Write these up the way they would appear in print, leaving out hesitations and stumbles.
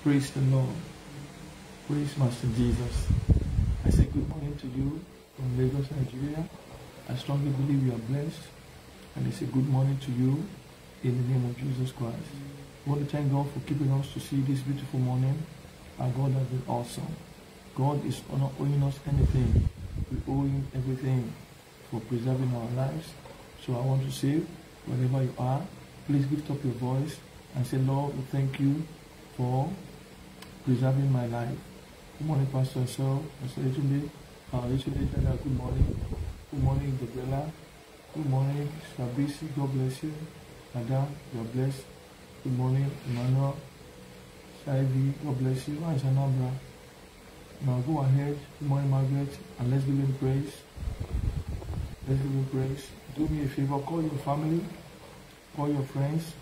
Praise the Lord. Praise Master Jesus. I say good morning to you from Lagos, Nigeria. I strongly believe you are blessed. And I say good morning to you in the name of Jesus Christ. I want to thank God for keeping us to see this beautiful morning. Our God has been awesome. God is not owing us anything. We owe Him everything for preserving our lives. So I want to say, wherever you are, please lift up your voice and say, Lord, we thank you for preserving my life. Good morning, Pastor Sir. Pastor Echunde. Good morning. Good morning, Gabriela. Good morning, Sabisi. God bless you. Madam, you are blessed. Good morning, Emmanuel. Shaivi, God bless you. Why is Anambra? Now go ahead. Good morning, Margaret. And let's give Him praise. Let's give Him praise. Do me a favor. Call your family. Call your friends.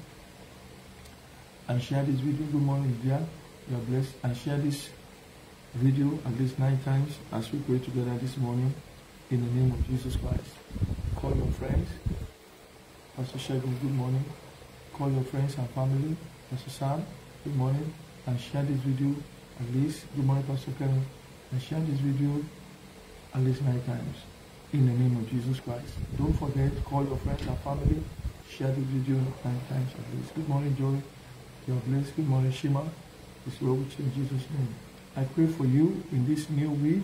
And share this video. Good morning, dear. You are blessed. And share this video at least 9 times as we pray together this morning in the name of Jesus Christ. Call your friends. Pastor Shegun, good morning. Call your friends and family. Pastor Sam, good morning. And share this video at least. Good morning, Pastor Kevin. And share this video at least 9 times in the name of Jesus Christ. Don't forget, call your friends and family. Share this video 9 times at least. Good morning, Joy. You are blessed. Good morning, Shima. It's well with you in Jesus' name. I pray for you in this new week,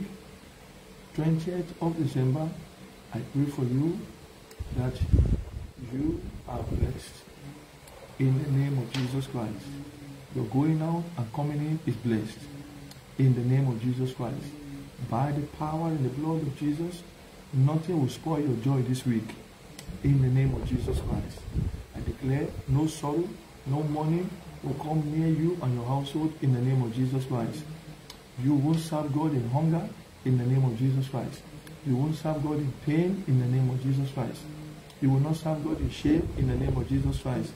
20th of December. I pray for you that you are blessed in the name of Jesus Christ. Your going out and coming in is blessed in the name of Jesus Christ. By the power and the blood of Jesus, nothing will spoil your joy this week in the name of Jesus Christ. I declare no sorrow, no mourning will come near you and your household in the name of Jesus Christ. You won't serve God in hunger in the name of Jesus Christ. You won't serve God in pain in the name of Jesus Christ. You will not serve God in shame in the name of Jesus Christ.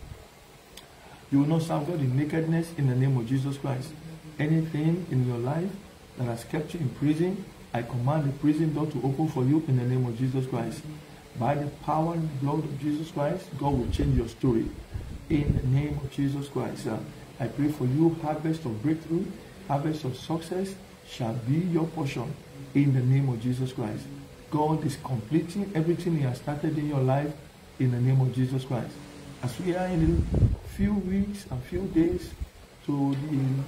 You will not serve God in nakedness in the name of Jesus Christ. Anything in your life that has kept you in prison, I command the prison door to open for you in the name of Jesus Christ. By the power and the blood of Jesus Christ, God will change your story in the name of Jesus Christ. I pray for you, harvest of breakthrough, harvest of success shall be your portion in the name of Jesus Christ. God is completing everything He has started in your life in the name of Jesus Christ. As we are in a few weeks and few days to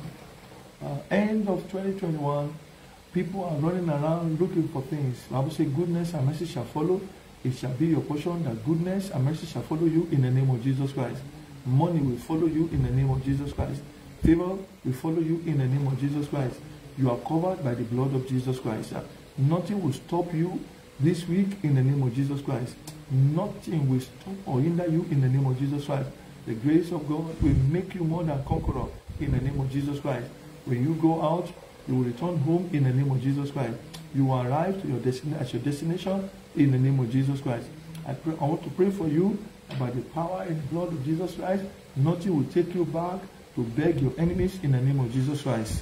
the end of 2021, people are running around looking for things. The Bible says goodness and mercy shall follow. It shall be your portion that goodness and mercy shall follow you in the name of Jesus Christ. Money will follow you in the name of Jesus Christ. Favor will follow you in the name of Jesus Christ. You are covered by the blood of Jesus Christ. Nothing will stop you this week in the name of Jesus Christ. Nothing will stop or hinder you in the name of Jesus Christ. The grace of God will make you more than conqueror in the name of Jesus Christ. When you go out, you will return home in the name of Jesus Christ. You will arrive to your destination in the name of Jesus Christ. I want to pray for you by the power and the blood of Jesus Christ. Nothing will take you back to beg your enemies in the name of Jesus Christ.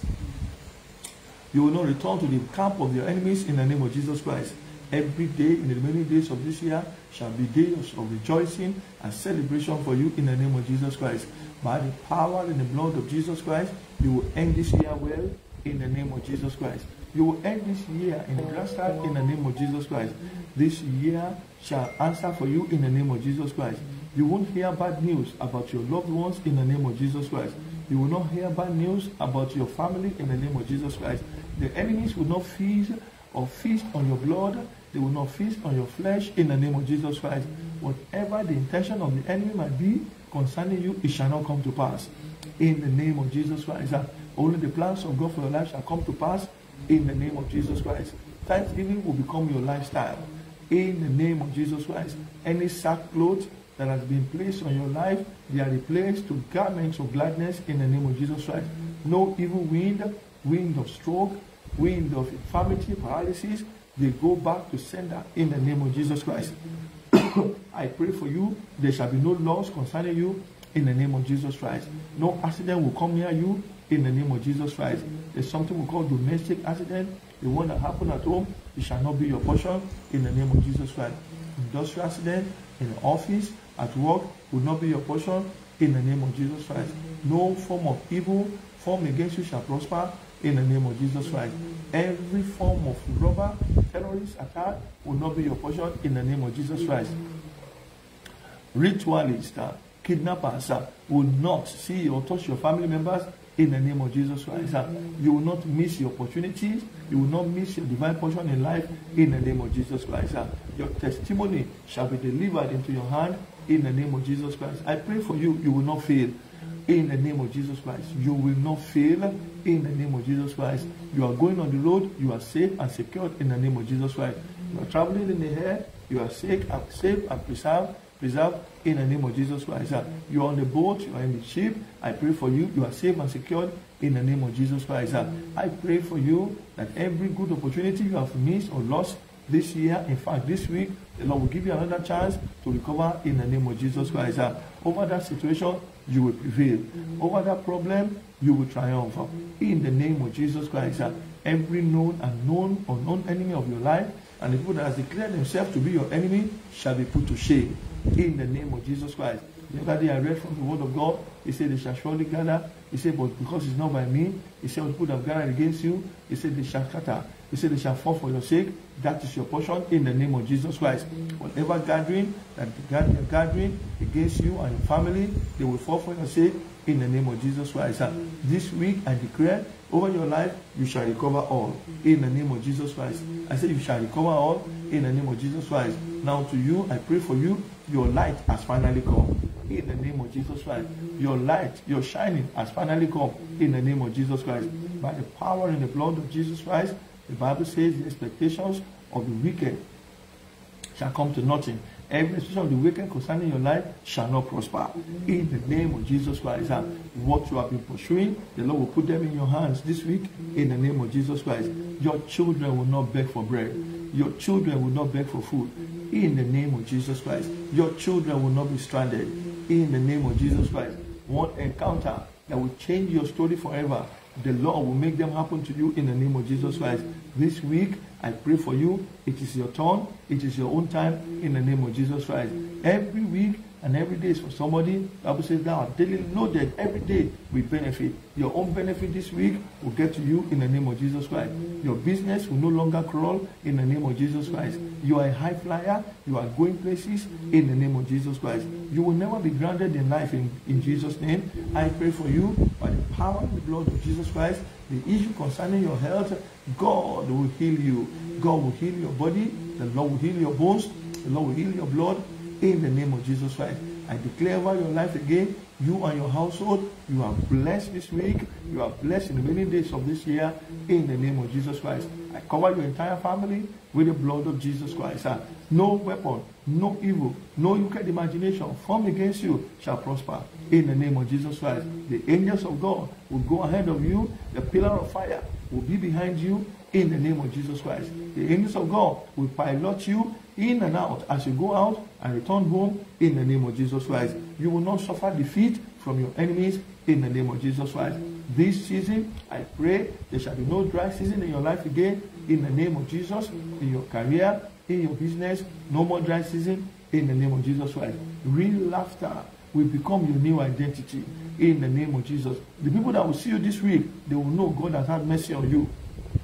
You will not return to the camp of your enemies in the name of Jesus Christ. Every day in the remaining days of this year shall be days of rejoicing and celebration for you in the name of Jesus Christ. By the power and the blood of Jesus Christ, you will end this year well in the name of Jesus Christ. You will end this year in the grass start in the name of Jesus Christ. This year shall answer for you in the name of Jesus Christ. You won't hear bad news about your loved ones in the name of Jesus Christ. You will not hear bad news about your family in the name of Jesus Christ. The enemies will not feast on your blood. They will not feast on your flesh in the name of Jesus Christ. Whatever the intention of the enemy might be concerning you, it shall not come to pass in the name of Jesus Christ. Only the plans of God for your life shall come to pass in the name of Jesus Christ. Thanksgiving will become your lifestyle in the name of Jesus Christ. Any sackcloth that has been placed on your life, they are replaced to garments of gladness in the name of Jesus Christ. No evil wind of stroke, wind of infirmity, paralysis, they go back to sender in the name of Jesus Christ. I pray for you, there shall be no loss concerning you in the name of Jesus Christ. No accident will come near you in the name of Jesus Christ. There's something we call domestic accident, the one that happened at home, it shall not be your portion in the name of Jesus Christ. Industrial accident in the office, at work, will not be your portion in the name of Jesus Christ. No form of evil formed against you shall prosper in the name of Jesus Christ. Every form of robber, terrorist attack will not be your portion in the name of Jesus Christ. Ritualists, kidnappers will not see or touch your family members in the name of Jesus Christ. You will not miss your opportunities. You will not miss your divine portion in life in the name of Jesus Christ. Your testimony shall be delivered into your hand in the name of Jesus Christ. I pray for you, you will not fail in the name of Jesus Christ. You will not fail in the name of Jesus Christ. You are going on the road, you are safe and secured in the name of Jesus Christ. You are traveling in the air, you are safe and preserved in the name of Jesus Christ. You are on the boat, you are in the ship. I pray for you, you are safe and secured in the name of Jesus Christ. I pray for you that every good opportunity you have missed or lost this year, in fact this week, the Lord will give you another chance to recover in the name of Jesus Christ. Over that situation, you will prevail. Over that problem, you will triumph in the name of Jesus Christ. Every known and unknown enemy of your life, and the people that has declared themselves to be your enemy, shall be put to shame in the name of Jesus Christ. The other day I read from the word of God, he said they shall surely gather. He said, but because it's not by me, he said, people that have gathered against you, he said they shall scatter. He said they shall fall for your sake. That is your portion in the name of Jesus Christ. Whatever gathering that they are gathering against you and your family, they will fall for your sake in the name of Jesus Christ. This week I declare over your life, you shall recover all in the name of Jesus Christ. I say you shall recover all in the name of Jesus Christ. Now to you, I pray for you, your light has finally come in the name of Jesus Christ. Your light, your shining has finally come in the name of Jesus Christ. By the power and the blood of Jesus Christ, the Bible says the expectations of the wicked shall come to nothing. Every expectation of the wicked concerning your life shall not prosper. In the name of Jesus Christ, what you have been pursuing, the Lord will put them in your hands this week in the name of Jesus Christ. Your children will not beg for bread. Your children will not beg for food. In the name of Jesus Christ. Your children will not be stranded. In the name of Jesus Christ. One encounter that will change your story forever, the Lord will make them happen to you in the name of Jesus Christ. This week, I pray for you. It is your turn. It is your own time in the name of Jesus Christ. Every week and every day is for somebody. The Bible says thou art daily loaded every day with benefit. Your own benefit this week will get to you in the name of Jesus Christ. Your business will no longer crawl in the name of Jesus Christ. You are a high flyer. You are going places in the name of Jesus Christ. You will never be grounded in life in Jesus' name. I pray for you by the power and the blood of Jesus Christ. The issue concerning your health, God will heal you. God will heal your body. The Lord will heal your bones. The Lord will heal your blood in the name of Jesus Christ. I declare over your life again, you and your household, you are blessed this week. You are blessed in the many days of this year in the name of Jesus Christ. I cover your entire family with the blood of Jesus Christ. No weapon, no evil, no wicked imagination formed against you shall prosper in the name of Jesus Christ. The angels of God will go ahead of you. The pillar of fire will be behind you in the name of Jesus Christ. The angels of God will pilot you in and out as you go out and return home in the name of Jesus Christ. You will not suffer defeat from your enemies in the name of Jesus Christ. This season, I pray there shall be no dry season in your life again in the name of Jesus, in your career, in your business. No more dry season in the name of Jesus Christ. Real laughter will become your new identity in the name of Jesus. The people that will see you this week, they will know God has had mercy on you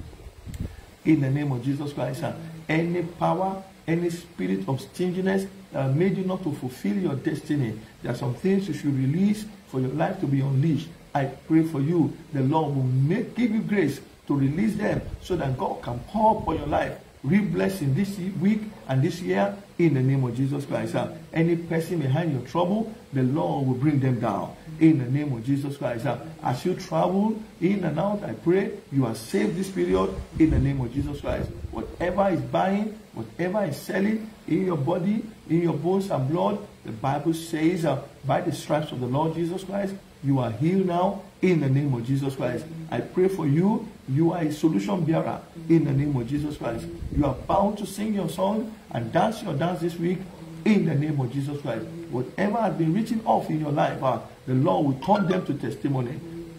in the name of Jesus Christ. Any power, any spirit of stinginess that made you not to fulfill your destiny, there are some things you should release for your life to be unleashed. I pray for you, the Lord will give you grace to release them so that God can pour upon your life real blessing this week and this year in the name of Jesus Christ. Any person behind your trouble, the Lord will bring them down in the name of Jesus Christ. As you travel in and out, I pray you are saved this period in the name of Jesus Christ. Whatever is buying, whatever is selling in your body, in your bones and blood, the Bible says by the stripes of the Lord Jesus Christ, you are healed now in the name of Jesus Christ. I pray for you. You are a solution bearer in the name of Jesus Christ. You are bound to sing your song and dance your dance this week in the name of Jesus Christ. Whatever has been written off in your life, the Lord will turn them to testimony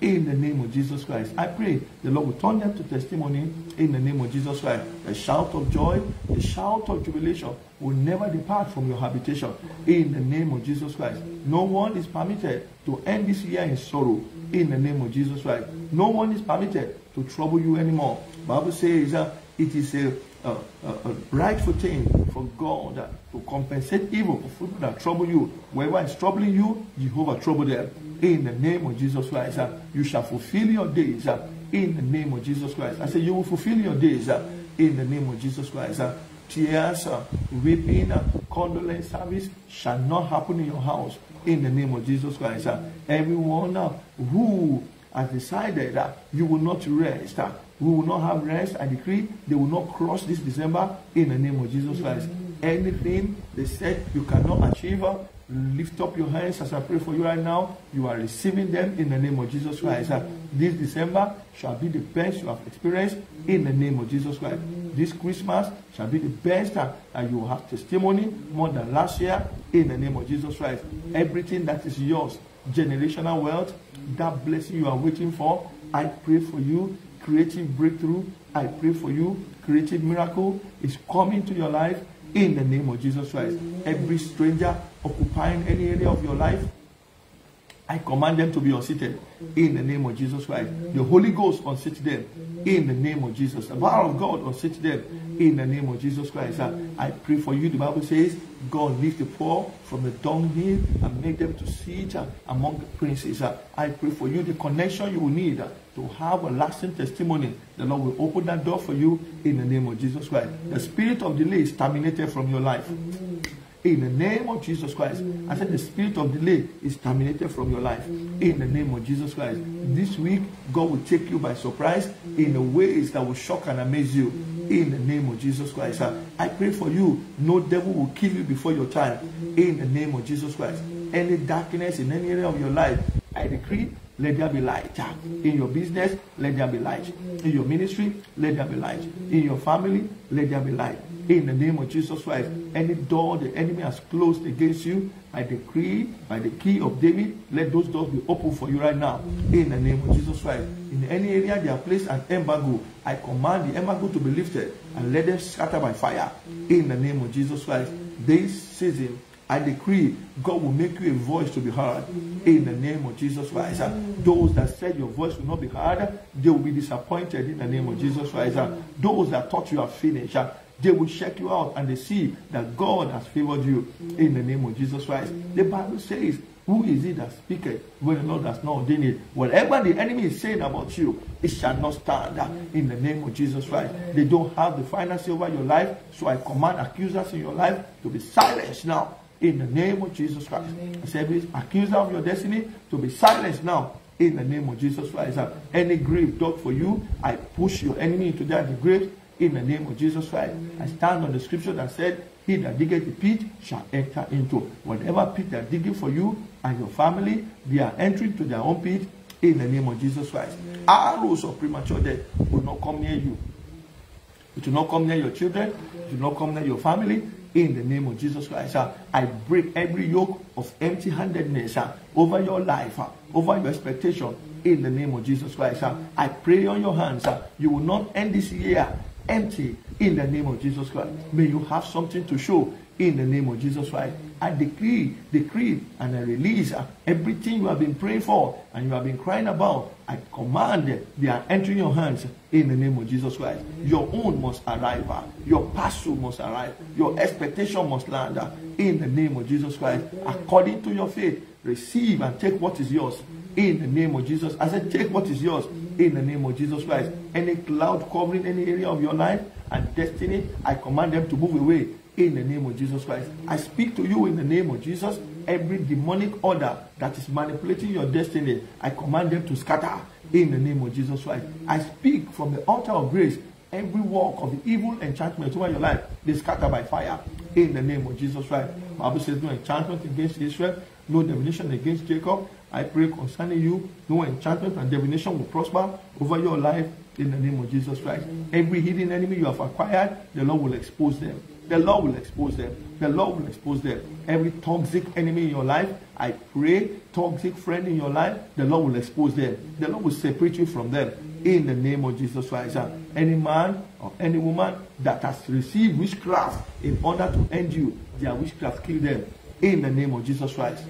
in the name of Jesus Christ. I pray the Lord will turn them to testimony in the name of Jesus Christ. A shout of joy, a shout of jubilation will never depart from your habitation in the name of Jesus Christ. No one is permitted to end this year in sorrow in the name of Jesus Christ. No one is permitted to trouble you anymore. The Bible says it is a rightful thing for God to compensate evil for people that trouble you. Whoever is troubling you, Jehovah trouble them. In the name of Jesus Christ, you shall fulfill your days in the name of Jesus Christ. I say you will fulfill your days in the name of Jesus Christ. Tears, weeping, condolence service shall not happen in your house in the name of Jesus Christ. Everyone who has decided that you will not rest, we will not have rest, I decree they will not cross this December in the name of Jesus Christ. Anything they said you cannot achieve, lift up your hands as I pray for you right now. You are receiving them in the name of Jesus Christ. This December shall be the best you have experienced in the name of Jesus Christ. This Christmas shall be the best, and you will have testimony more than last year in the name of Jesus Christ. Everything that is yours, generational wealth, that blessing you are waiting for, I pray for you. Creative breakthrough, I pray for you. Creative miracle is coming to your life in the name of Jesus Christ. Every stranger occupying any area of your life, I command them to be unseated in the name of Jesus Christ. The Holy Ghost unseat them in the name of Jesus. The power of God unseat them in the name of Jesus Christ. I pray for you. The Bible says God lift the poor from the dunghill and make them to sit among the princes. I pray for you the connection you will need to have a lasting testimony. The Lord will open that door for you in the name of Jesus Christ. The spirit of delay is terminated from your life. In the name of Jesus Christ. I said the spirit of delay is terminated from your life. In the name of Jesus Christ. This week, God will take you by surprise in the ways that will shock and amaze you. In the name of Jesus Christ. I pray for you. No devil will kill you before your time. In the name of Jesus Christ. Any darkness in any area of your life, I decree, let there be light. In your business, let there be light. In your ministry, let there be light. In your family, let there be light. In the name of Jesus Christ, any door the enemy has closed against you, I decree by the key of David, let those doors be open for you right now. In the name of Jesus Christ. In any area they have placed an embargo, I command the embargo to be lifted and let them scatter by fire. In the name of Jesus Christ. This season, I decree God will make you a voice to be heard in the name of Jesus Christ. Those that said your voice will not be heard, they will be disappointed in the name of Jesus Christ. Those that thought you are finished, they will check you out and they see that God has favored you in the name of Jesus Christ. The Bible says, who is it that speaketh when the Lord has not ordained it? Whatever the enemy is saying about you, it shall not stand in the name of Jesus Christ. They don't have the final say over your life, so I command accusers in your life to be silenced now. In the name of Jesus Christ. I say, every accuser of your destiny to be silenced now. In the name of Jesus Christ. Any grave dug for you, I push your enemy into that grave. In the name of Jesus Christ. I stand on the scripture that said, he that diggeth the pit shall enter into. Whatever pit they are digging for you and your family, they are entering to their own pit. In the name of Jesus Christ. Arrows of premature death will not come near you. It will not come near your children. It will not come near your family. In the name of Jesus Christ, I break every yoke of empty-handedness over your life, over your expectation. In the name of Jesus Christ, I pray on your hands. You will not end this year empty. In the name of Jesus Christ, may you have something to show. In the name of Jesus Christ, I decree, and I release everything you have been praying for and you have been crying about. I command they are entering your hands in the name of Jesus Christ. Your own must arrive. Your parcel must arrive. Your expectation must land in the name of Jesus Christ. According to your faith, receive and take what is yours in the name of Jesus. I said, take what is yours in the name of Jesus Christ. Any cloud covering any area of your life and destiny, I command them to move away. In the name of Jesus Christ. I speak to you in the name of Jesus. Every demonic order that is manipulating your destiny, I command them to scatter in the name of Jesus Christ. I speak from the altar of grace. Every work of the evil enchantment over your life, they scatter by fire in the name of Jesus Christ. The Bible says no enchantment against Israel, no divination against Jacob. I pray concerning you, no enchantment and divination will prosper over your life in the name of Jesus Christ. Every hidden enemy you have acquired, the Lord will expose them The Lord will expose them. The Lord will expose them. Every toxic enemy in your life, I pray, toxic friend in your life, the Lord will expose them. The Lord will separate you from them in the name of Jesus Christ. Any man or any woman that has received witchcraft in order to end you, their witchcraft kill them in the name of Jesus Christ.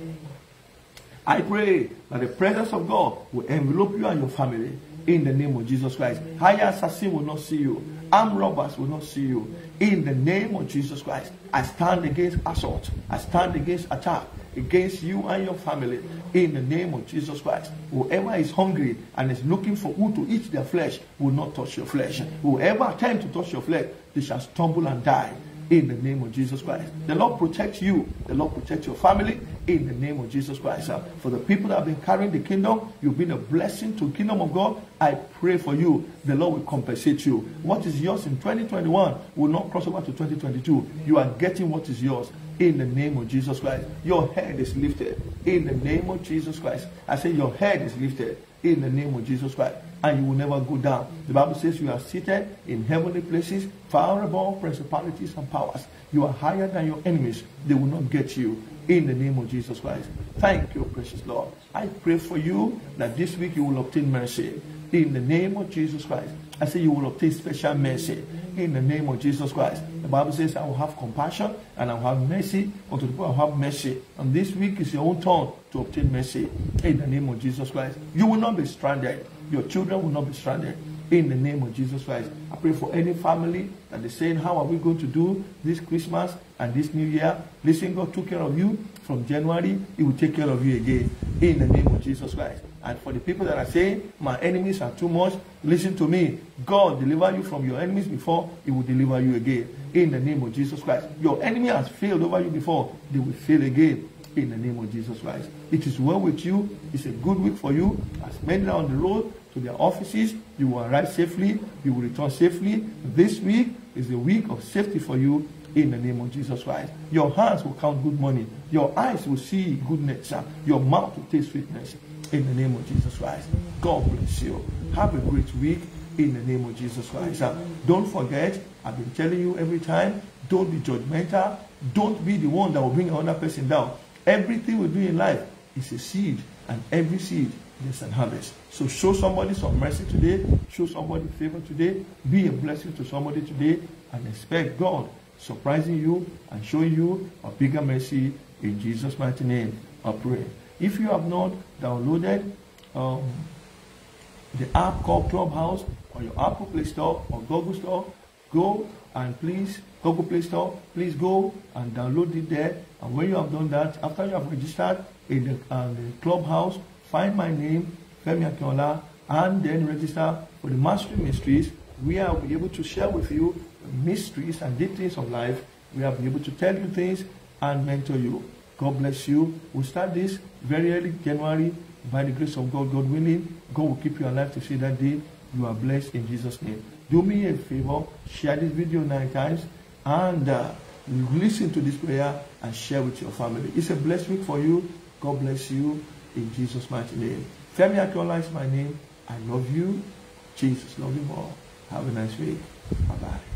I pray that the presence of God will envelop you and your family in the name of Jesus Christ. Higher assassin will not see you. Armed robbers will not see you. In the name of Jesus Christ, I stand against assault. I stand against attack against you and your family. In the name of Jesus Christ, whoever is hungry and is looking for who to eat their flesh will not touch your flesh. Whoever attempts to touch your flesh, they shall stumble and die. In the name of Jesus Christ. The Lord protects you. The Lord protects your family. In the name of Jesus Christ. For the people that have been carrying the kingdom, you've been a blessing to the kingdom of God. I pray for you. The Lord will compensate you. What is yours in 2021 will not cross over to 2022. You are getting what is yours. In the name of Jesus Christ. Your head is lifted. In the name of Jesus Christ. I say your head is lifted. In the name of Jesus Christ. And you will never go down. The Bible says you are seated in heavenly places, far above principalities and powers. You are higher than your enemies. They will not get you. In the name of Jesus Christ. Thank you, precious Lord. I pray for you that this week you will obtain mercy. In the name of Jesus Christ. I say you will obtain special mercy. In the name of Jesus Christ. The Bible says I will have compassion and I will have mercy unto the people who have mercy. And this week is your own turn to obtain mercy. In the name of Jesus Christ. You will not be stranded. Your children will not be stranded. In the name of Jesus Christ. I pray for any family that is saying, how are we going to do this Christmas and this New Year? Listen, God took care of you from January. He will take care of you again. In the name of Jesus Christ. And for the people that are saying, my enemies are too much, listen to me. God delivered you from your enemies before. He will deliver you again. In the name of Jesus Christ. Your enemy has failed over you before. They will fail again. In the name of Jesus Christ. It is well with you. It's a good week for you. As men are on the road to their offices, you will arrive safely. You will return safely. This week is a week of safety for you. In the name of Jesus Christ. Your hands will count good money. Your eyes will see goodness. Your mouth will taste sweetness. In the name of Jesus Christ. God bless you. Have a great week. In the name of Jesus Christ. Don't forget, I've been telling you every time, don't be judgmental. Don't be the one that will bring another person down. Everything we do in life is a seed, and every seed is an harvest. So show somebody some mercy today. Show somebody favor today. Be a blessing to somebody today, and expect God surprising you and showing you a bigger mercy in Jesus' mighty name. I pray. If you have not downloaded the app called Clubhouse on your Apple Play Store or Google Store, go and please, Google Play Store, please go and download it there. And when you have done that, after you have registered in the Clubhouse, find my name, Femi Akinola, and then register for the Mastery Mysteries. We are able to share with you mysteries and deep things of life. We are able to tell you things and mentor you. God bless you. We'll start this very early January. By the grace of God, God willing, God will keep you alive to see that day. You are blessed in Jesus' name. Do me a favor, share this video 9 times, and listen to this prayer and share with your family. It's a blessed week for you. God bless you in Jesus' mighty name. Femi Akinola is my name. I love you. Jesus love you more. Have a nice week. Bye-bye.